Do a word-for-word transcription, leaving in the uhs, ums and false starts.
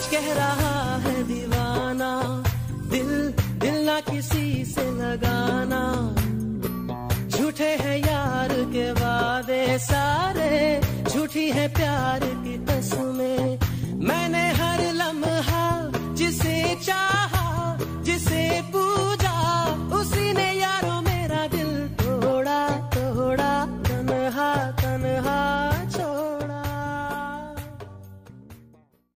सच कह रहा है दीवाना, दिल दिल ना किसी से लगाना। झूठे हैं यार के वादे सारे, झूठी है प्यार की कसमें।